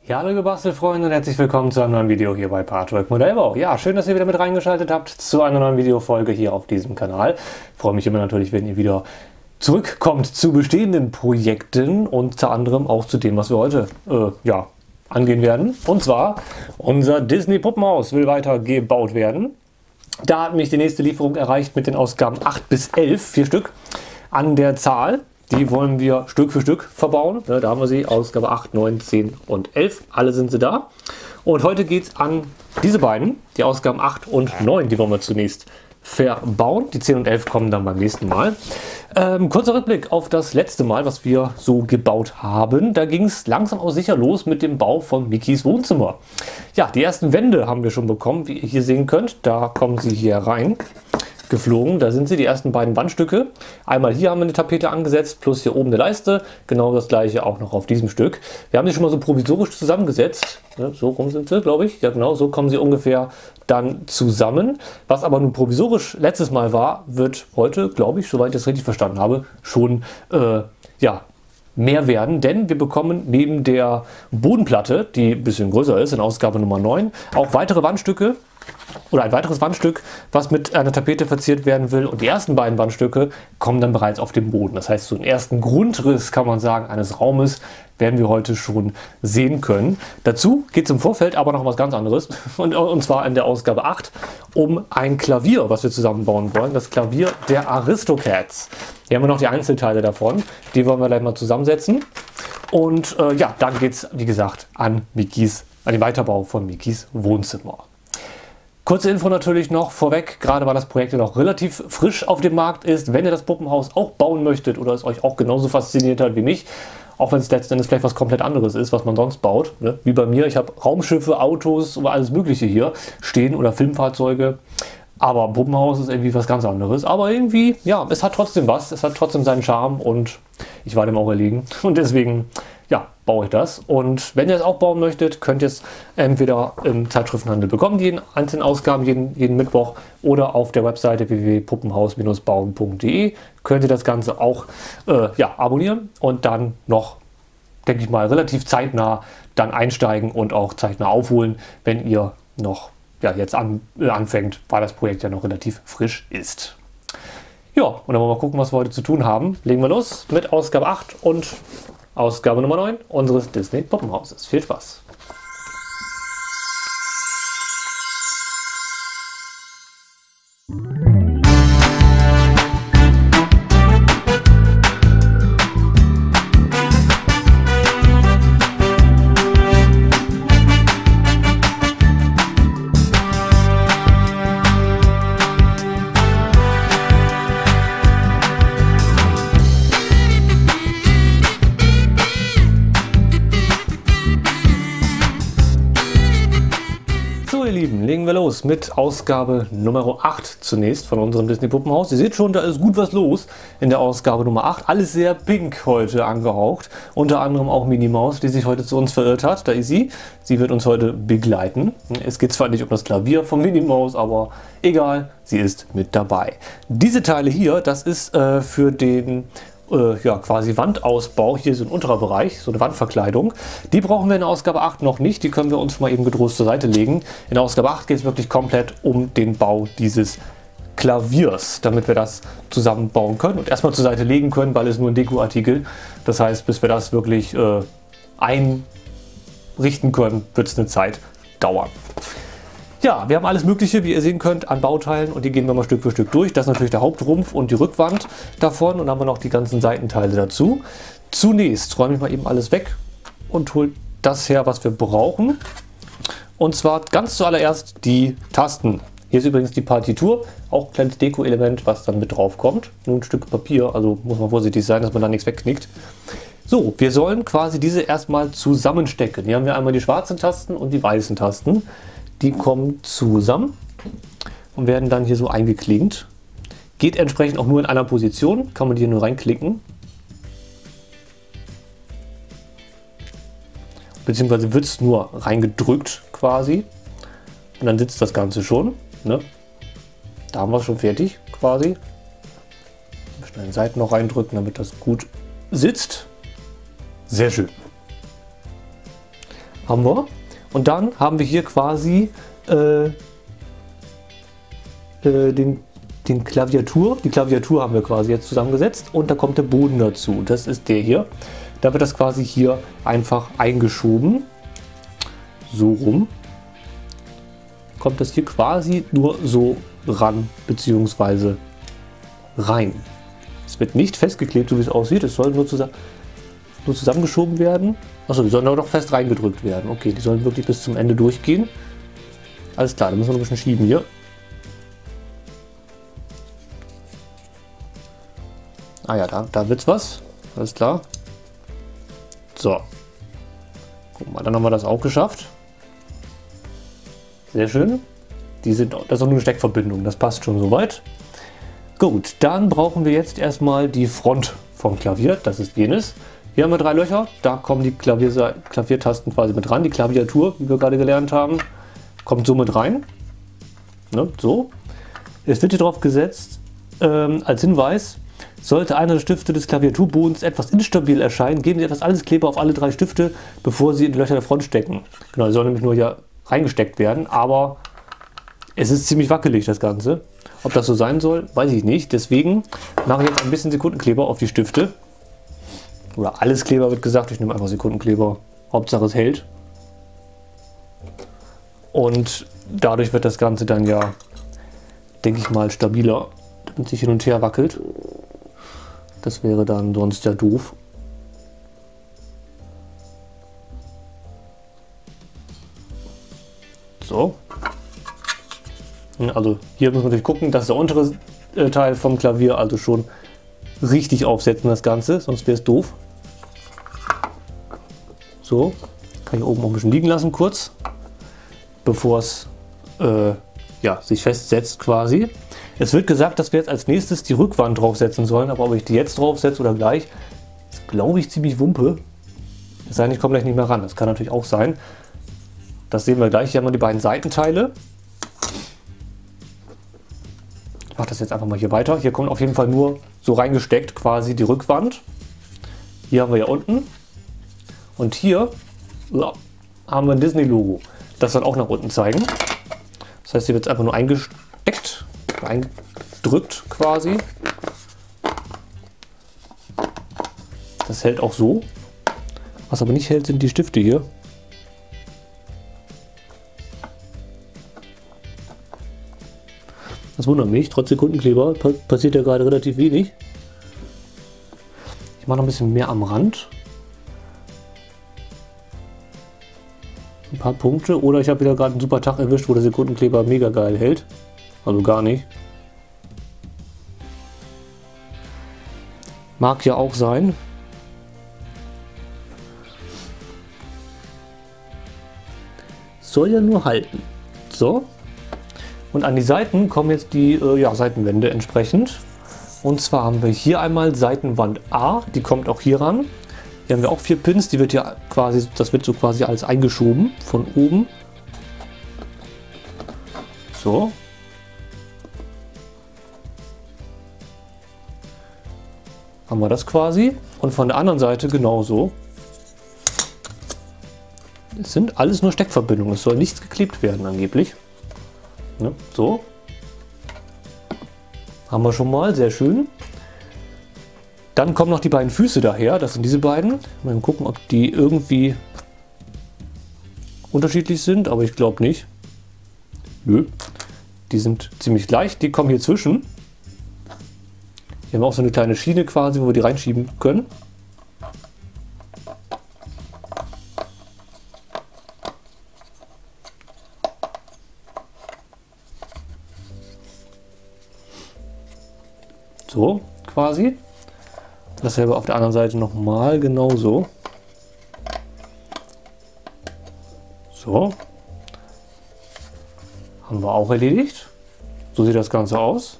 Ja, hallo Gebastelfreunde und herzlich willkommen zu einem neuen Video hier bei Patchwork Modellbau. Ja, schön, dass ihr wieder mit reingeschaltet habt zu einer neuen Videofolge hier auf diesem Kanal. Ich freue mich immer natürlich, wenn ihr wieder zurückkommt zu bestehenden Projekten, unter anderem auch zu dem, was wir heute angehen werden. Und zwar, unser Disney Puppenhaus will weiter gebaut werden. Da hat mich die nächste Lieferung erreicht mit den Ausgaben 8 bis 11, 4 Stück an der Zahl. Die wollen wir Stück für Stück verbauen. Da haben wir sie, Ausgabe 8, 9, 10 und 11. Alle sind sie da. Und heute geht es an diese beiden, die Ausgaben 8 und 9. Die wollen wir zunächst verbauen. Die 10 und 11 kommen dann beim nächsten Mal. Kurzer Rückblick auf das letzte Mal, was wir so gebaut haben. Da ging es langsam auch sicher los mit dem Bau von Mickeys Wohnzimmer. Ja, die ersten Wände haben wir schon bekommen, wie ihr hier sehen könnt. Da kommen sie hier rein. Geflogen. Da sind sie, die ersten beiden Wandstücke. Einmal hier haben wir eine Tapete angesetzt, plus hier oben eine Leiste. Genau das gleiche auch noch auf diesem Stück. Wir haben die schon mal so provisorisch zusammengesetzt. Ja, so rum sind sie, glaube ich. Ja genau, so kommen sie ungefähr dann zusammen. Was aber nur provisorisch letztes Mal war, wird heute, glaube ich, soweit ich das richtig verstanden habe, schon mehr werden. Denn wir bekommen neben der Bodenplatte, die ein bisschen größer ist, in Ausgabe Nummer 9, auch weitere Wandstücke. Oder ein weiteres Wandstück, was mit einer Tapete verziert werden will. Und die ersten beiden Wandstücke kommen dann bereits auf den Boden. Das heißt, so einen ersten Grundriss, kann man sagen, eines Raumes werden wir heute schon sehen können. Dazu geht es im Vorfeld aber noch was ganz anderes. Und zwar in der Ausgabe 8 um ein Klavier, was wir zusammenbauen wollen. Das Klavier der Aristocats. Hier haben wir noch die Einzelteile davon. Die wollen wir gleich mal zusammensetzen. Und dann geht es, wie gesagt, an den Weiterbau von Mickeys Wohnzimmer. Kurze Info natürlich noch vorweg, gerade weil das Projekt ja noch relativ frisch auf dem Markt ist. Wenn ihr das Puppenhaus auch bauen möchtet oder es euch auch genauso fasziniert hat wie mich, auch wenn es letzten Endes vielleicht was komplett anderes ist, was man sonst baut, ne? Wie bei mir, ich habe Raumschiffe, Autos oder alles mögliche hier stehen oder Filmfahrzeuge. Aber ein Puppenhaus ist irgendwie was ganz anderes. Aber irgendwie, ja, es hat trotzdem was, es hat trotzdem seinen Charme und ich war dem auch erlegen. Und deswegen, ja, baue ich das. Und wenn ihr es auch bauen möchtet, könnt ihr es entweder im Zeitschriftenhandel bekommen, die einzelnen Ausgaben jeden Mittwoch, oder auf der Webseite www.puppenhaus-bauen.de könnt ihr das Ganze auch abonnieren und dann noch, denke ich mal, relativ zeitnah dann einsteigen und auch zeitnah aufholen, wenn ihr noch jetzt anfängt, weil das Projekt ja noch relativ frisch ist. Ja, und dann wollen wir mal gucken, was wir heute zu tun haben. Legen wir los mit Ausgabe 8 und Ausgabe Nummer 9 unseres Disney Puppenhauses. Viel Spaß! Legen wir los mit Ausgabe Nummer 8 zunächst von unserem Disney Puppenhaus. Ihr seht schon, da ist gut was los in der Ausgabe Nummer 8. Alles sehr pink heute angehaucht. Unter anderem auch Minnie Maus, die sich heute zu uns verirrt hat. Da ist sie. Sie wird uns heute begleiten. Es geht zwar nicht um das Klavier von Minnie Maus, aber egal, sie ist mit dabei. Diese Teile hier, das ist für den quasi Wandausbau, hier so ein unterer Bereich, so eine Wandverkleidung. Die brauchen wir in der Ausgabe 8 noch nicht, die können wir uns schon mal eben getrost zur Seite legen. In der Ausgabe 8 geht es wirklich komplett um den Bau dieses Klaviers, damit wir das zusammenbauen können und erstmal zur Seite legen können, weil es nur ein Dekoartikel. Das heißt, bis wir das wirklich einrichten können, wird es eine Zeit dauern. Ja, wir haben alles Mögliche, wie ihr sehen könnt, an Bauteilen und die gehen wir mal Stück für Stück durch. Das ist natürlich der Hauptrumpf und die Rückwand davon und dann haben wir noch die ganzen Seitenteile dazu. Zunächst räume ich mal eben alles weg und hole das her, was wir brauchen. Und zwar ganz zuallererst die Tasten. Hier ist übrigens die Partitur, auch ein kleines Deko-Element, was dann mit drauf kommt. Nur ein Stück Papier, also muss man vorsichtig sein, dass man da nichts wegknickt. So, wir sollen quasi diese erstmal zusammenstecken. Hier haben wir einmal die schwarzen Tasten und die weißen Tasten. Die kommen zusammen und werden dann hier so eingeklinkt. Geht entsprechend auch nur in einer Position, kann man hier nur reinklicken. Beziehungsweise wird es nur reingedrückt quasi. Und dann sitzt das Ganze schon. Ne? Da haben wir es schon fertig quasi. Schnell die Seiten noch reindrücken, damit das gut sitzt. Sehr schön. haben wir. Und dann haben wir hier quasi die Klaviatur haben wir quasi jetzt zusammengesetzt und da kommt der Boden dazu. Das ist der hier. Da wird das quasi hier einfach eingeschoben. So rum. Kommt das hier quasi nur so ran, beziehungsweise rein. Es wird nicht festgeklebt, so wie es aussieht. Es soll nur zusammengeschoben werden. Achso, die sollen aber doch fest reingedrückt werden. Okay, die sollen wirklich bis zum Ende durchgehen. Alles klar, da müssen wir noch ein bisschen schieben hier. Ah ja, da wird's was. Alles klar. So. Guck mal, dann haben wir das auch geschafft. Sehr schön. Das ist auch nur eine Steckverbindung, das passt schon soweit. Gut, dann brauchen wir jetzt erstmal die Front vom Klavier. Das ist jenes. Hier haben wir 3 Löcher, da kommen die Klaviertasten quasi mit ran. Die Klaviatur, wie wir gerade gelernt haben, kommt so mit rein. Ne, so. Es wird hier drauf gesetzt, als Hinweis, sollte einer der Stifte des Klaviaturbodens etwas instabil erscheinen, geben Sie etwas alles Kleber auf alle 3 Stifte, bevor Sie in die Löcher der Front stecken. Genau, die sollen nämlich nur hier reingesteckt werden, aber es ist ziemlich wackelig, das Ganze. Ob das so sein soll, weiß ich nicht. Deswegen mache ich jetzt ein bisschen Sekundenkleber auf die Stifte. Oder alles Kleber wird gesagt, ich nehme einfach Sekundenkleber. Hauptsache es hält. Und dadurch wird das Ganze dann ja, denke ich mal, stabiler, damit es sich hin und her wackelt. Das wäre dann sonst ja doof. So. Also hier müssen wir natürlich gucken, dass der untere Teil vom Klavier also schon richtig aufsetzen, das Ganze, sonst wäre es doof. So, kann ich oben auch ein bisschen liegen lassen kurz, bevor es ja, sich festsetzt quasi. Es wird gesagt, dass wir jetzt als nächstes die Rückwand draufsetzen sollen, aber ob ich die jetzt draufsetze oder gleich, ist glaube ich ziemlich Wumpe. Es sei denn, ich komme gleich nicht mehr ran, das kann natürlich auch sein. Das sehen wir gleich. Hier haben wir die beiden Seitenteile. Ich mache das jetzt einfach mal hier weiter. Hier kommt auf jeden Fall nur so reingesteckt quasi die Rückwand. Hier haben wir ja unten. Und hier haben wir ein Disney-Logo. Das soll auch nach unten zeigen. Das heißt, hier wird es einfach nur eingesteckt, eingedrückt quasi. Das hält auch so. Was aber nicht hält, sind die Stifte hier. Das wundert mich, trotz Sekundenkleber passiert ja gerade relativ wenig. Ich mache noch ein bisschen mehr am Rand. Ein paar Punkte. Oder ich habe wieder gerade einen super Tag erwischt, wo der Sekundenkleber mega geil hält. Also gar nicht. Mag ja auch sein. Soll ja nur halten. So. Und an die Seiten kommen jetzt die Seitenwände entsprechend. Und zwar haben wir hier einmal Seitenwand A, die kommt auch hier ran. Hier haben wir auch 4 Pins, die wird ja quasi, das wird so quasi alles eingeschoben von oben. So. Haben wir das quasi. Und von der anderen Seite genauso. Es sind alles nur Steckverbindungen, es soll nichts geklebt werden angeblich. Ne, so. Haben wir schon mal, sehr schön. Dann kommen noch die beiden Füße daher, das sind diese beiden. Mal gucken, ob die irgendwie unterschiedlich sind, aber ich glaube nicht. Nö. Die sind ziemlich gleich, die kommen hier zwischen. Hier haben wir auch so eine kleine Schiene quasi, wo wir die reinschieben können. So, quasi. Dasselbe auf der anderen Seite nochmal genauso. So. Haben wir auch erledigt. So sieht das Ganze aus.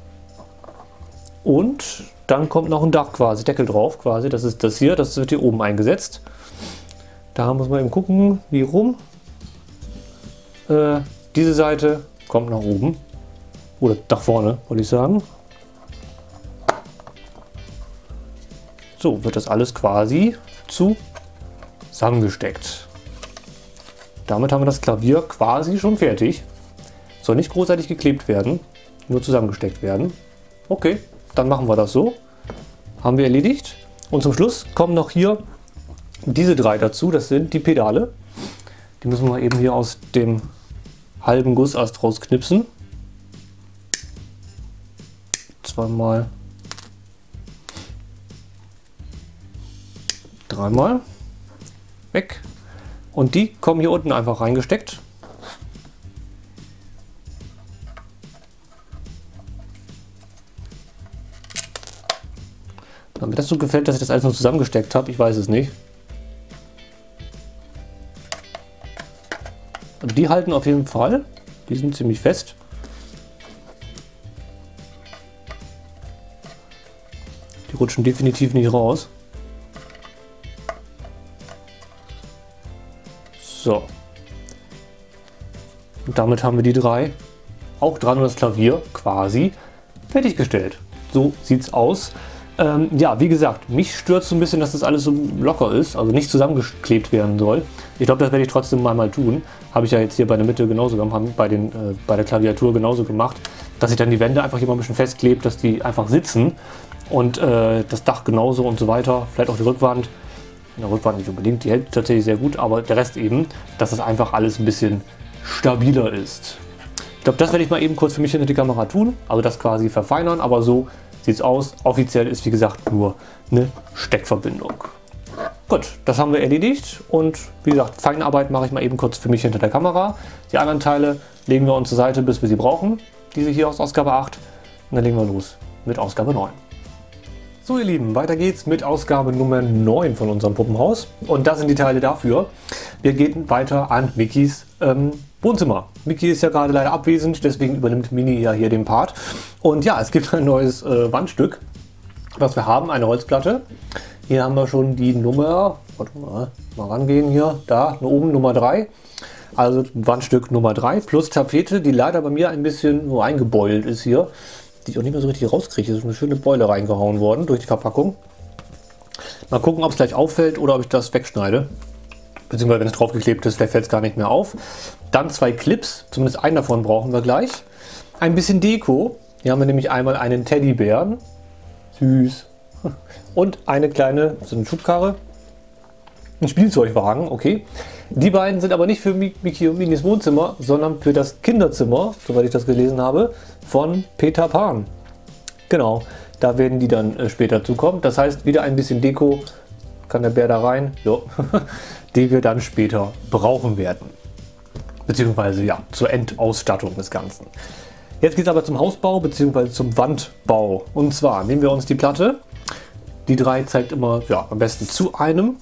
Und dann kommt noch ein Dach quasi, Deckel drauf quasi. Das ist das hier, das wird hier oben eingesetzt. Da muss man eben gucken, wie rum. Diese Seite kommt nach oben. Oder nach vorne, wollte ich sagen. So wird das alles quasi zusammengesteckt. damit haben wir das Klavier quasi schon fertig. Soll nicht großartig geklebt werden, nur zusammengesteckt werden. Okay, dann machen wir das so. Haben wir erledigt. Und zum Schluss kommen noch hier diese drei dazu. Das sind die Pedale. Die müssen wir eben hier aus dem halben Gussast rausknipsen. Zweimal. Dreimal. Weg. Und die kommen hier unten einfach reingesteckt. Ob mir das so gefällt, dass ich das alles nur zusammengesteckt habe, ich weiß es nicht. Und die halten auf jeden Fall. Die sind ziemlich fest. Die rutschen definitiv nicht raus. So. Und damit haben wir die drei auch dran und das Klavier quasi fertiggestellt. So sieht's aus. Ja, wie gesagt, mich stört so ein bisschen, dass das alles so locker ist, also nicht zusammengeklebt werden soll. Ich glaube, das werde ich trotzdem mal tun. Habe ich ja jetzt hier bei der Mitte genauso gemacht, bei der Klaviatur genauso gemacht, dass ich dann die Wände einfach hier mal ein bisschen festklebe, dass die einfach sitzen und das Dach genauso und so weiter, vielleicht auch die Rückwand. In der Rückwand nicht unbedingt, die hält tatsächlich sehr gut, aber der Rest eben, dass das einfach alles ein bisschen stabiler ist. Ich glaube, das werde ich mal eben kurz für mich hinter die Kamera tun, also das quasi verfeinern, aber so sieht es aus. Offiziell ist wie gesagt nur eine Steckverbindung. Gut, das haben wir erledigt und wie gesagt, Feinarbeit mache ich mal eben kurz für mich hinter der Kamera. Die anderen Teile legen wir uns zur Seite, bis wir sie brauchen. Diese hier aus Ausgabe 8 und dann legen wir los mit Ausgabe 9. So ihr Lieben, weiter geht's mit Ausgabe Nummer 9 von unserem Puppenhaus und das sind die Teile dafür. Wir gehen weiter an Mickeys Wohnzimmer. Mickey ist ja gerade leider abwesend, deswegen übernimmt Mini ja hier den Part. Und ja, es gibt ein neues Wandstück, was wir haben, eine Holzplatte. Hier haben wir schon die Nummer, warte mal rangehen hier, da oben Nummer 3. Also Wandstück Nummer 3 plus Tapete, die leider bei mir ein bisschen so eingebeult ist hier. Die ich auch nicht mehr so richtig rauskriege. Es ist eine schöne Beule reingehauen worden durch die Verpackung. Mal gucken, ob es gleich auffällt oder ob ich das wegschneide. Beziehungsweise wenn es draufgeklebt ist, fällt es gar nicht mehr auf. Dann zwei Clips, zumindest einen davon brauchen wir gleich. Ein bisschen Deko. Hier haben wir nämlich einmal einen Teddybären. Süß. Und eine kleine, so eine Schubkarre. Ein Spielzeugwagen, okay. Die beiden sind aber nicht für Mickey und Minis Wohnzimmer, sondern für das Kinderzimmer, soweit ich das gelesen habe, von Peter Pan. Genau, da werden die dann später zukommen. Das heißt, wieder ein bisschen Deko. Kann der Bär da rein? Jo. Die wir dann später brauchen werden. Beziehungsweise ja, zur Endausstattung des Ganzen. Jetzt geht es aber zum Hausbau bzw. zum Wandbau. Und zwar nehmen wir uns die Platte. Die 3 zeigt immer ja, am besten zu einem.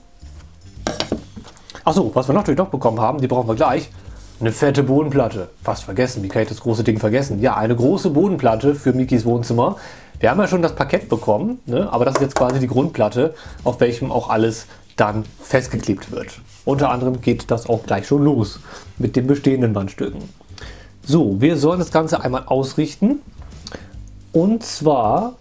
Achso, was wir natürlich noch bekommen haben, die brauchen wir gleich. Eine fette Bodenplatte. Fast vergessen, wie kann ich das große Ding vergessen? Ja, eine große Bodenplatte für Mickeys Wohnzimmer. Wir haben ja schon das Parkett bekommen, ne? Aber das ist jetzt quasi die Grundplatte, auf welchem auch alles dann festgeklebt wird. Unter anderem geht das auch gleich schon los mit den bestehenden Wandstücken. So, wir sollen das Ganze einmal ausrichten. Und zwar,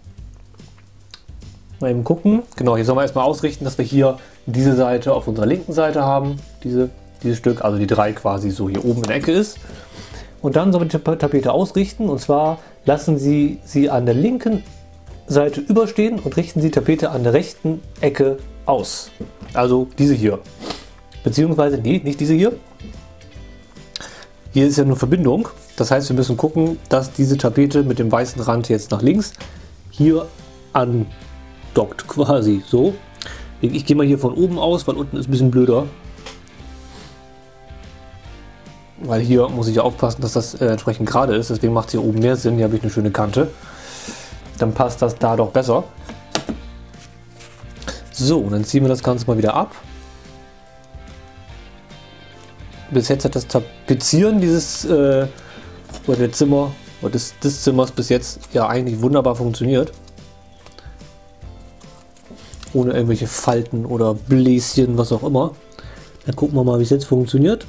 mal eben gucken, genau, hier sollen wir erstmal ausrichten, dass wir hier diese Seite auf unserer linken Seite haben, dieses Stück, also die 3 quasi so hier oben in der Ecke ist. Und dann sollen wir die Tapete ausrichten und zwar lassen Sie sie an der linken Seite überstehen und richten Sie die Tapete an der rechten Ecke aus. Also diese hier. Beziehungsweise, nee, nicht diese hier. Hier ist ja nur Verbindung. Das heißt, wir müssen gucken, dass diese Tapete mit dem weißen Rand jetzt nach links hier andockt quasi. So. Ich gehe mal hier von oben aus, weil unten ist ein bisschen blöder. Weil hier muss ich ja aufpassen, dass das entsprechend gerade ist. Deswegen macht es hier oben mehr Sinn. Hier habe ich eine schöne Kante. Dann passt das da doch besser. So, und dann ziehen wir das Ganze mal wieder ab. Bis jetzt hat das Tapezieren dieses des Zimmers bis jetzt ja eigentlich wunderbar funktioniert. Ohne irgendwelche Falten oder Bläschen, was auch immer. Dann gucken wir mal, wie es jetzt funktioniert.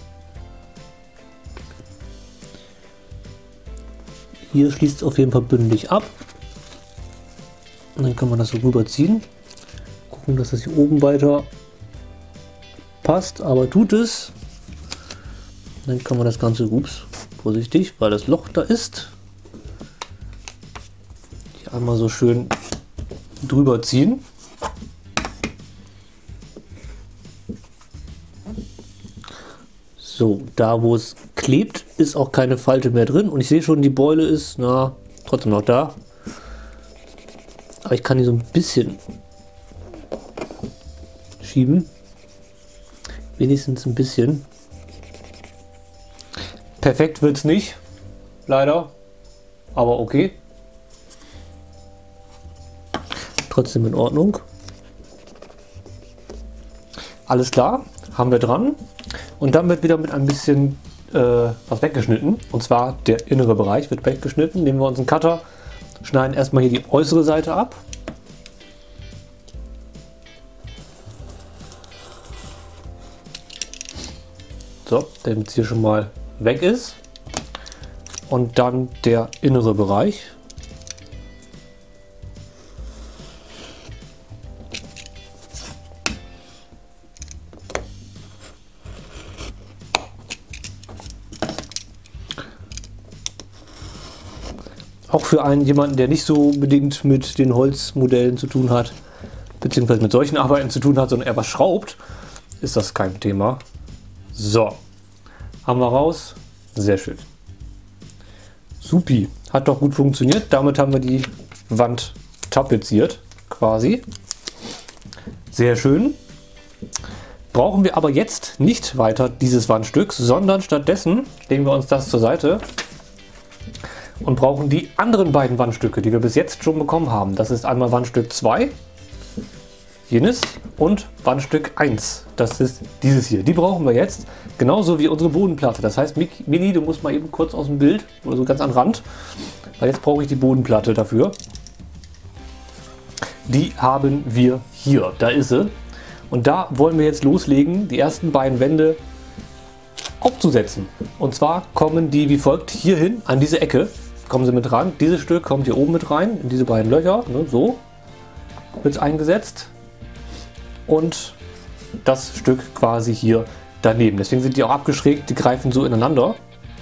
Hier schließt es auf jeden Fall bündig ab. Und dann kann man das so rüberziehen. Gucken, dass das hier oben weiter passt, aber tut es. Dann kann man das Ganze, ups, vorsichtig, weil das Loch da ist, hier einmal so schön drüber ziehen. So, da wo es klebt, ist auch keine Falte mehr drin. Und ich sehe schon, die Beule ist, na, trotzdem noch da. Aber ich kann die so ein bisschen schieben. Wenigstens ein bisschen. Perfekt wird es nicht, leider. Aber okay. Trotzdem in Ordnung. Alles klar, haben wir dran. Und dann wird wieder mit ein bisschen was weggeschnitten. Und zwar der innere Bereich wird weggeschnitten. Nehmen wir uns einen Cutter, schneiden erstmal hier die äußere Seite ab. So, damit es hier schon mal weg ist. Und dann der innere Bereich. Auch für jemanden, der nicht so unbedingt mit den Holzmodellen zu tun hat, beziehungsweise mit solchen Arbeiten zu tun hat, sondern eher was schraubt, ist das kein Thema. So, haben wir raus. Sehr schön. Supi, hat doch gut funktioniert. Damit haben wir die Wand tapeziert, quasi. Sehr schön. Brauchen wir aber jetzt nicht weiter dieses Wandstück, sondern stattdessen legen wir uns das zur Seite und brauchen die anderen beiden Wandstücke, die wir bis jetzt schon bekommen haben. Das ist einmal Wandstück 2, jenes, und Wandstück 1, das ist dieses hier. Die brauchen wir jetzt, genauso wie unsere Bodenplatte. Das heißt, Mini, du musst mal eben kurz aus dem Bild oder so ganz an den Rand, weil jetzt brauche ich die Bodenplatte dafür. Die haben wir hier, da ist sie. Und da wollen wir jetzt loslegen, die ersten beiden Wände aufzusetzen. Und zwar kommen die wie folgt hier hin, an diese Ecke, kommen sie mit ran. Dieses Stück kommt hier oben mit rein, in diese beiden Löcher, ne, so wird es eingesetzt. Und das Stück quasi hier daneben. Deswegen sind die auch abgeschrägt, die greifen so ineinander.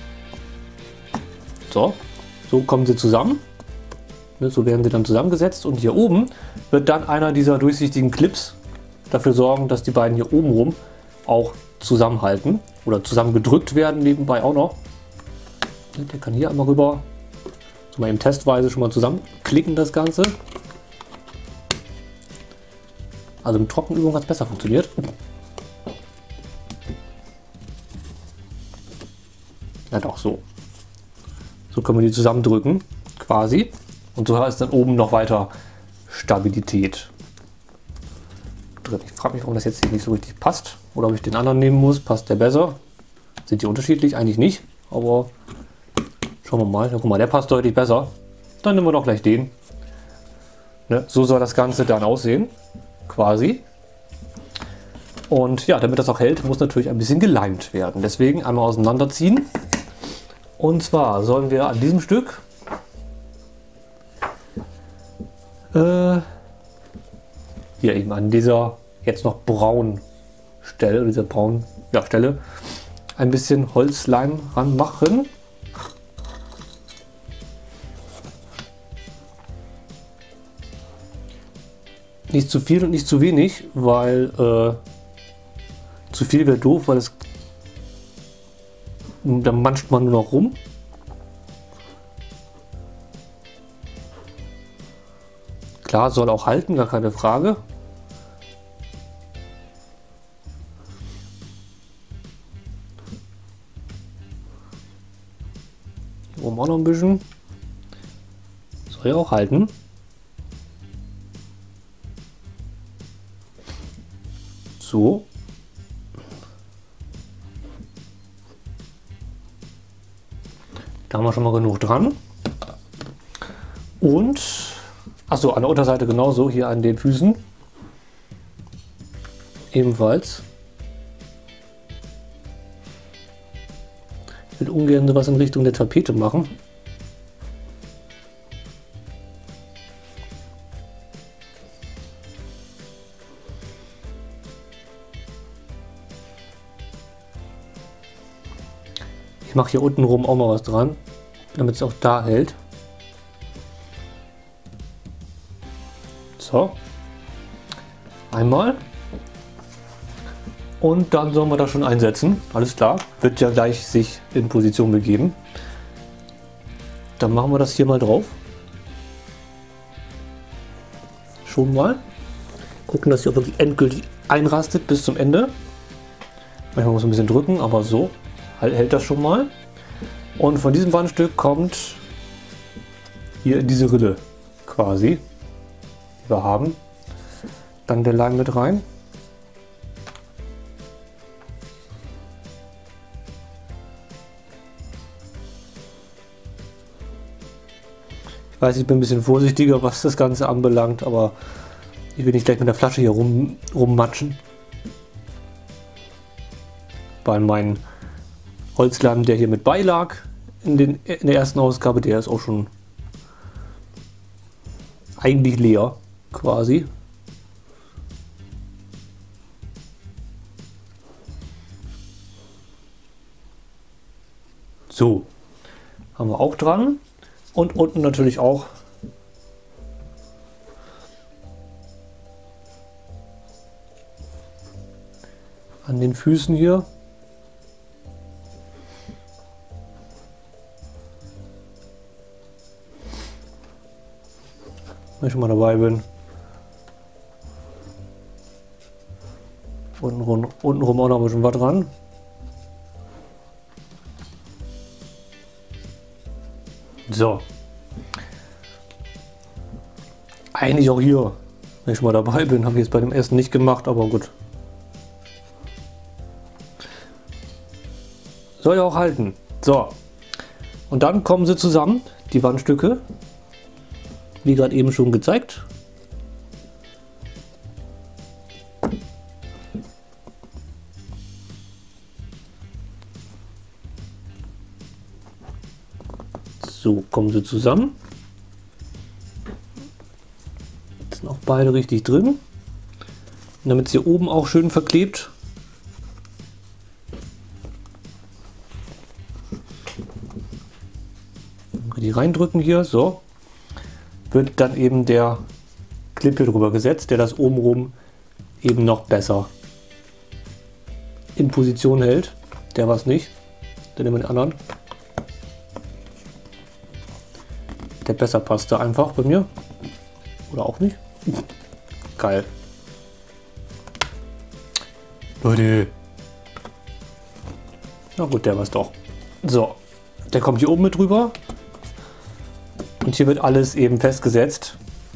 So, so kommen sie zusammen. Ne, so werden sie dann zusammengesetzt. Und hier oben wird dann einer dieser durchsichtigen Clips dafür sorgen, dass die beiden hier oben rum auch zusammenhalten oder zusammengedrückt werden, nebenbei auch noch. Der kann hier einmal rüber, so mal eben testweise schon mal zusammenklicken, das Ganze. Also mit Trockenübung hat es besser funktioniert. Ja, doch so. So können wir die zusammendrücken, quasi. Und so ist dann oben noch weiter Stabilität drin. Ich frage mich, warum das jetzt hier nicht so richtig passt. Oder ob ich den anderen nehmen muss. Passt der besser? Sind die unterschiedlich? Eigentlich nicht. Aber schauen wir mal. Ja, guck mal, der passt deutlich besser. Dann nehmen wir doch gleich den. Ne? So soll das Ganze dann aussehen. Quasi. Und ja, damit das auch hält, muss natürlich ein bisschen geleimt werden. Deswegen einmal auseinanderziehen. Und zwar sollen wir an diesem Stück hier eben an dieser jetzt noch braunen Stelle, dieser braunen Stelle, ein bisschen Holzleim ranmachen. Nicht zu viel und nicht zu wenig, weil zu viel wäre doof, weil es dann manscht man nur noch rum. Klar, soll auch halten, gar keine Frage. Hier oben auch noch ein bisschen. Soll ja auch halten. So. Da haben wir schon mal genug dran. Und achso, an der Unterseite genauso, hier an den Füßen. Ebenfalls. Ich will ungern sowas in Richtung der Tapete machen. Ich mache hier unten rum auch mal was dran, damit es auch da hält. So. Einmal. Und dann sollen wir das schon einsetzen. Alles klar. Wird ja gleich sich in Position begeben. Dann machen wir das hier mal drauf. Schon mal. Gucken, dass sie auch wirklich endgültig einrastet bis zum Ende. Manchmal muss man ein bisschen drücken, aber so hält das schon mal. Und von diesem Wandstück kommt hier in diese Rille quasi, die wir haben, dann der Leim mit rein. Ich weiß, ich bin ein bisschen vorsichtiger, was das Ganze anbelangt, aber ich will nicht gleich mit der Flasche hier rummatschen. Weil mein Holzleim, der hier mit beilag in der ersten Ausgabe, der ist auch schon eigentlich leer, quasi. So, haben wir auch dran. Und unten natürlich auch an den Füßen hier. Wenn ich schon mal dabei bin. Untenrum auch noch ein bisschen was dran. So. Eigentlich auch hier, wenn ich schon mal dabei bin, habe ich jetzt bei dem ersten nicht gemacht, aber gut. Soll ja auch halten. So. Und dann kommen sie zusammen, die Wandstücke. Wie gerade eben schon gezeigt. So kommen sie zusammen. Jetzt sind auch beide richtig drin. Und damit es hier oben auch schön verklebt. Die reindrücken hier, so. Wird dann eben der Clip hier drüber gesetzt, der das obenrum eben noch besser in Position hält. Der war es nicht. Dann nehmen wir den anderen. Der besser passte einfach bei mir. Oder auch nicht. Geil. Leute. Na gut, der war es doch. So, der kommt hier oben mit drüber. Und hier wird alles eben festgesetzt,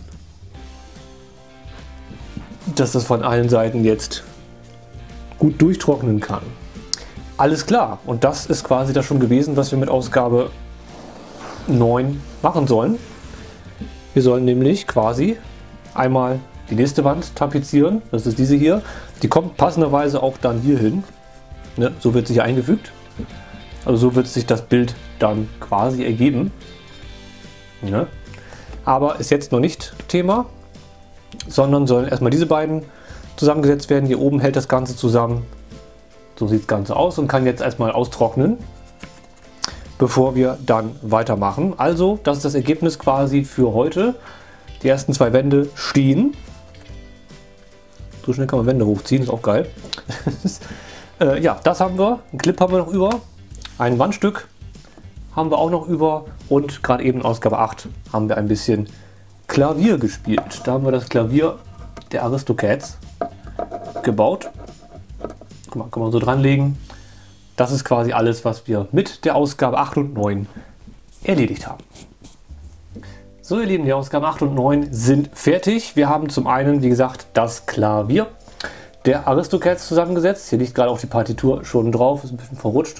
dass das von allen Seiten jetzt gut durchtrocknen kann. Alles klar. Und das ist quasi das schon gewesen, was wir mit Ausgabe 9 machen sollen. Wir sollen nämlich quasi einmal die nächste Wand tapezieren. Das ist diese hier. Die kommt passenderweise auch dann hier hin. Ne? So wird sie hier eingefügt. Also so wird sich das Bild dann quasi ergeben. Ne? Aber ist jetzt noch nicht Thema, sondern sollen erstmal diese beiden zusammengesetzt werden. Hier oben hält das Ganze zusammen. So sieht das Ganze aus und kann jetzt erstmal austrocknen, bevor wir dann weitermachen. Also, das ist das Ergebnis quasi für heute. Die ersten zwei Wände stehen. So schnell kann man Wände hochziehen, ist auch geil. Ja, das haben wir. Einen Clip haben wir noch über. Ein Wandstück haben wir auch noch über. Und gerade eben in Ausgabe 8 haben wir ein bisschen Klavier gespielt. Da haben wir das Klavier der Aristocats gebaut. Guck mal, kann man so dranlegen. Das ist quasi alles, was wir mit der Ausgabe 8 und 9 erledigt haben. So ihr Lieben, die Ausgaben 8 und 9 sind fertig. Wir haben zum einen, wie gesagt, das Klavier der Aristocats zusammengesetzt. Hier liegt gerade auch die Partitur schon drauf, ist ein bisschen verrutscht.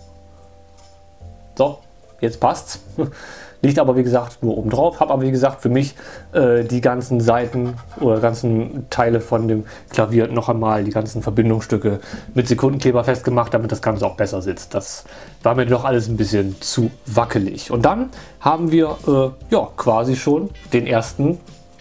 So, jetzt passt's. Liegt aber wie gesagt nur oben drauf. Habe aber wie gesagt für mich die ganzen Seiten oder ganzen Teile von dem Klavier noch einmal, die ganzen Verbindungsstücke mit Sekundenkleber festgemacht, damit das Ganze auch besser sitzt. Das war mir doch alles ein bisschen zu wackelig. Und dann haben wir ja quasi schon den ersten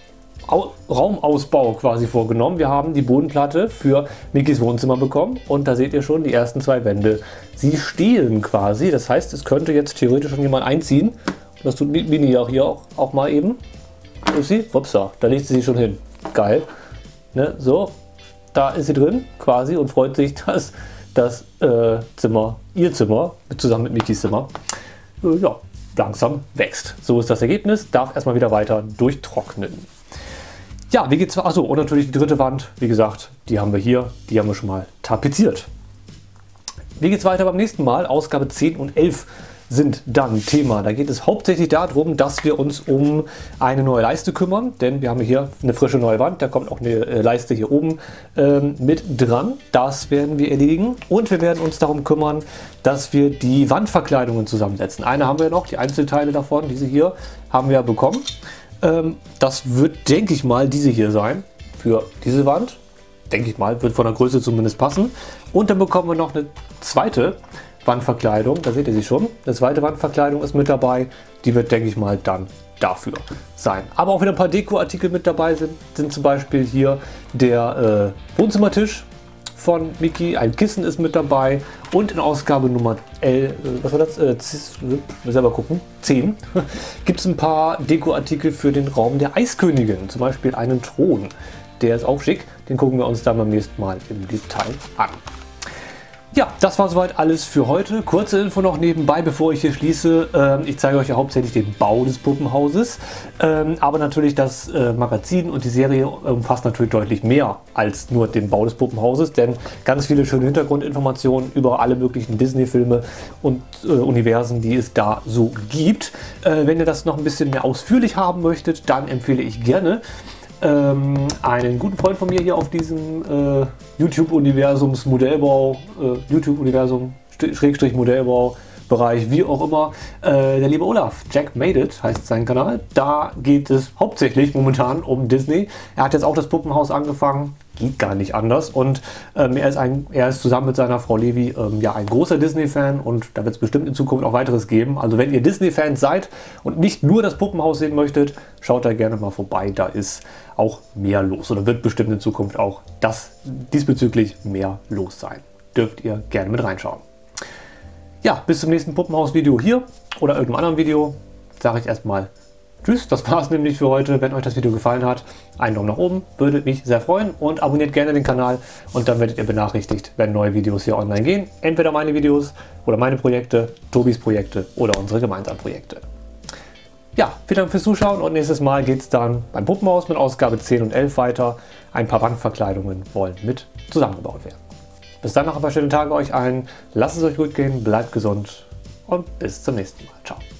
Raumausbau quasi vorgenommen. Wir haben die Bodenplatte für Mickeys Wohnzimmer bekommen und da seht ihr schon die ersten 2 Wände. Sie stehen quasi, das heißt, es könnte jetzt theoretisch schon jemand einziehen. Das tut Mini auch hier auch mal eben. Ist sie? Upsa, da legt sie sich schon hin. Geil. Ne, so, da ist sie drin quasi und freut sich, dass das Zimmer, ihr Zimmer, zusammen mit Mickeys Zimmer, ja, langsam wächst. So ist das Ergebnis. Darf erstmal wieder weiter durchtrocknen. Ja, wie geht's? Achso, und natürlich die dritte Wand. Wie gesagt, die haben wir hier. Die haben wir schon mal tapeziert. Wie geht's weiter beim nächsten Mal? Ausgabe 10 und 11 sind dann Thema. Da geht es hauptsächlich darum, dass wir uns um eine neue Leiste kümmern, denn wir haben hier eine frische neue Wand, da kommt auch eine Leiste hier oben mit dran. Das werden wir erledigen und wir werden uns darum kümmern, dass wir die Wandverkleidungen zusammensetzen. Eine haben wir noch, die Einzelteile davon, diese hier haben wir bekommen. Das wird, denke ich mal, diese hier sein für diese Wand. Denke ich mal, wird von der Größe zumindest passen. Und dann bekommen wir noch eine zweite Wandverkleidung, da seht ihr sie schon. Eine zweite Wandverkleidung ist mit dabei, die wird, denke ich mal, dann dafür sein. Aber auch wieder ein paar Dekoartikel mit dabei sind zum Beispiel hier der Wohnzimmertisch von Mickey, ein Kissen ist mit dabei und in Ausgabe Nummer was war das? Selber gucken, 10 gibt es ein paar Dekoartikel für den Raum der Eiskönigin, zum Beispiel einen Thron. Der ist auch schick, den gucken wir uns dann beim nächsten Mal im Detail an. Ja, das war soweit alles für heute. Kurze Info noch nebenbei, bevor ich hier schließe. Ich zeige euch ja hauptsächlich den Bau des Puppenhauses, aber natürlich das Magazin und die Serie umfasst natürlich deutlich mehr als nur den Bau des Puppenhauses, denn ganz viele schöne Hintergrundinformationen über alle möglichen Disney-Filme und Universen, die es da so gibt. Wenn ihr das noch ein bisschen mehr ausführlich haben möchtet, dann empfehle ich gerne einen guten Freund von mir hier auf diesem YouTube-Universums Modellbau, YouTube-Universum Modellbau Bereich, wie auch immer, der liebe Olaf, Jack Made It heißt sein Kanal. Da geht es hauptsächlich momentan um Disney. Er hat jetzt auch das Puppenhaus angefangen, geht gar nicht anders und er ist zusammen mit seiner Frau Levi ja ein großer Disney-Fan und da wird es bestimmt in Zukunft auch weiteres geben. Also wenn ihr Disney-Fans seid und nicht nur das Puppenhaus sehen möchtet, schaut da gerne mal vorbei, da ist auch mehr los oder wird bestimmt in Zukunft auch diesbezüglich mehr los sein. Dürft ihr gerne mit reinschauen. Ja, bis zum nächsten Puppenhaus-Video hier oder irgendeinem anderen Video sage ich erstmal tschüss. Das war es nämlich für heute. Wenn euch das Video gefallen hat, einen Daumen nach oben, würde mich sehr freuen und abonniert gerne den Kanal und dann werdet ihr benachrichtigt, wenn neue Videos hier online gehen. Entweder meine Videos oder meine Projekte, Tobis Projekte oder unsere gemeinsamen Projekte. Ja, vielen Dank fürs Zuschauen und nächstes Mal geht es dann beim Puppenhaus mit Ausgabe 10 und 11 weiter. Ein paar Wandverkleidungen wollen mit zusammengebaut werden. Bis dann noch ein paar schöne Tage euch allen. Lasst es euch gut gehen, bleibt gesund und bis zum nächsten Mal. Ciao.